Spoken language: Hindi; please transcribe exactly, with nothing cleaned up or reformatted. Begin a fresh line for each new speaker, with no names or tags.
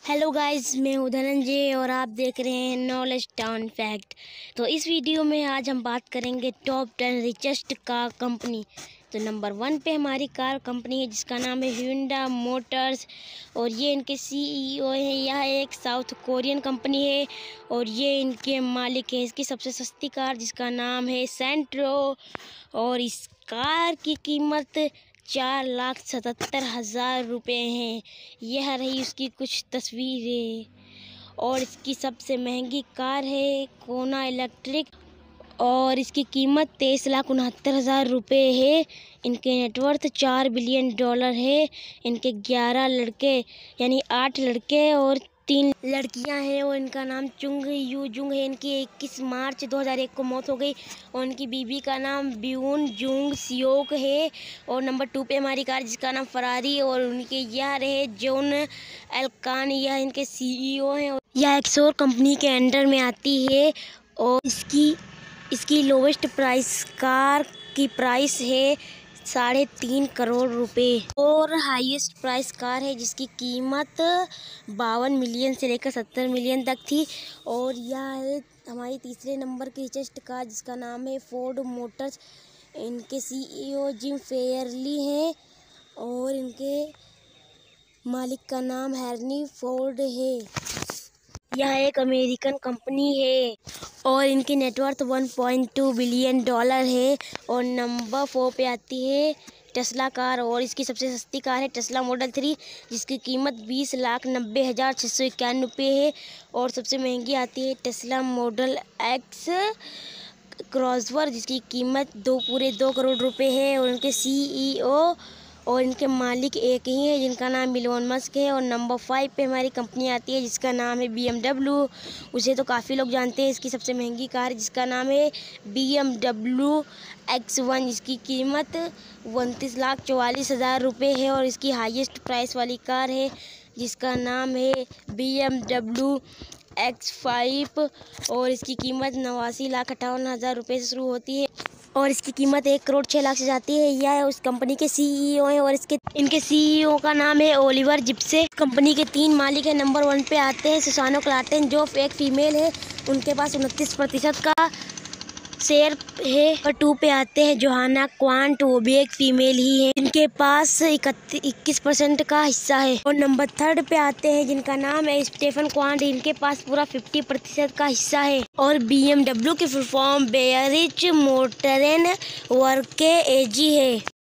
हेलो गाइस, मैं हूँ धनंजय और आप देख रहे हैं नॉलेज टाउन फैक्ट। तो इस वीडियो में आज हम बात करेंगे top ten richest car company. तो नंबर वन पे हमारी कार कंपनी है जिसका नाम है होंडा मोटर्स और ये इनके सीईओ है। यह एक साउथ कोरियन कंपनी है और ये इनके मालिक है। इसकी सबसे सस्ती कार जिसका नाम है सेंट्रो और इस कार की कीमत चार लाख सतहत्तर हज़ार रुपये हैं। यह रही उसकी कुछ तस्वीरें। और इसकी सबसे महंगी कार है कोना इलेक्ट्रिक और इसकी कीमत तेईस लाख उनहत्तर हज़ार रुपये है। इनके नेटवर्थ चार बिलियन डॉलर है। इनके ग्यारह लड़के यानी आठ लड़के और तीन लड़कियां हैं और इनका नाम चुंग यू जुंग है। इनकी इक्कीस मार्च दो हज़ार एक को मौत हो गई और उनकी बीवी का नाम ब्यून जुंग सियोक है। और नंबर टू पे हमारी कार जिसका नाम फरारी और उनके यह रहे जॉन एल्कान, यह इनके सीईओ हैं। यह एक्सोर कंपनी के अंडर में आती है और इसकी इसकी लोवेस्ट प्राइस कार की प्राइस है साढ़े तीन करोड़ रुपए और हाईएस्ट प्राइस कार है जिसकी कीमत बावन मिलियन से लेकर सत्तर मिलियन तक थी। और यह है हमारी तीसरे नंबर की रिचेस्ट कार जिसका नाम है फोर्ड मोटर्स। इनके सीईओ जिम फेयरली हैं और इनके मालिक का नाम हेनरी फोर्ड है। यह एक अमेरिकन कंपनी है और इनकी net worth one point two billion dollar है। और नंबर फोर पे आती है टेस्ला कार और इसकी सबसे सस्ती कार है टेस्ला मॉडल थ्री जिसकी कीमत बीस लाख नब्बे हज़ार छः सौ इक्यानवे रुपये है। और सबसे महंगी आती है टेस्ला मॉडल एक्स क्रॉसओवर जिसकी कीमत दो पूरे दो करोड़ रुपए है। और उनके सीईओ और इनके मालिक एक ही है जिनका नाम इलोन मस्क है। और नंबर फाइव पे हमारी कंपनी आती है जिसका नाम है बीएमडब्ल्यू। उसे तो काफ़ी लोग जानते हैं। इसकी सबसे महंगी कार जिसका नाम है बीएमडब्ल्यू एक्स वन जिसकी कीमत उनतीस लाख चौवालीस हज़ार रुपये है। और इसकी हाईएस्ट प्राइस वाली कार है जिसका नाम है बीएमडब्ल्यू एक्स फाइव और इसकी कीमत नवासी लाख अट्ठावन हज़ार रुपये से शुरू होती है और इसकी कीमत एक करोड़ छः लाख से जाती है। यह उस कंपनी के सीईओ हैं और इसके इनके सीईओ का नाम है ओलिवर जिप्से। कंपनी के तीन मालिक हैं। नंबर वन पे आते हैं सुसानो क्लाटेन जो एक फीमेल है, उनके पास उनतीस प्रतिशत का शेयर है। और टू पे आते हैं जोहाना क्वांट, वो भी एक फीमेल ही है, इनके पास इक्कीस परसेंट का हिस्सा है। और नंबर थर्ड पे आते हैं जिनका नाम है स्टेफन क्वांट, इनके पास पूरा पचास प्रतिशत का हिस्सा है। और बीएमडब्ल्यू की full form Bayerische Motoren Werke AG है।